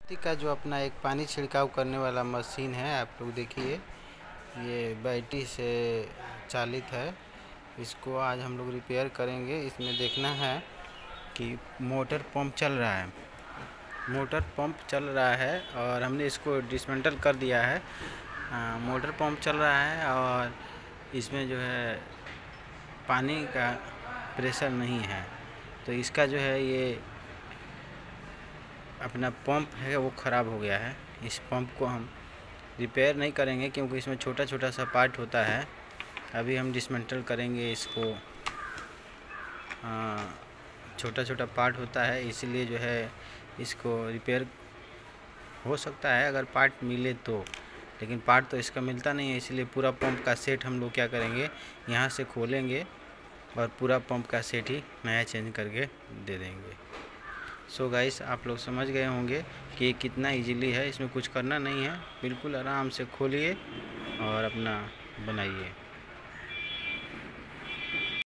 का जो अपना एक पानी छिड़काव करने वाला मशीन है, आप लोग देखिए, ये बैटरी से चालित है। इसको आज हम लोग रिपेयर करेंगे। इसमें देखना है कि मोटर पंप चल रहा है, मोटर पंप चल रहा है और हमने इसको डिसमेंटल कर दिया है। मोटर पंप चल रहा है और इसमें जो है पानी का प्रेशर नहीं है, तो इसका जो है ये अपना पंप है वो ख़राब हो गया है। इस पंप को हम रिपेयर नहीं करेंगे क्योंकि इसमें छोटा छोटा सा पार्ट होता है। अभी हम डिसमेंटल करेंगे इसको। छोटा छोटा पार्ट होता है, इसलिए जो है इसको रिपेयर हो सकता है अगर पार्ट मिले तो, लेकिन पार्ट तो इसका मिलता नहीं है। इसलिए पूरा पंप का सेट हम लोग क्या करेंगे, यहाँ से खोलेंगे और पूरा पंप का सेट ही नया चेंज करके दे देंगे। सो गाइस, आप लोग समझ गए होंगे कि कितना इजीली है। इसमें कुछ करना नहीं है, बिल्कुल आराम से खोलिए और अपना बनाइए।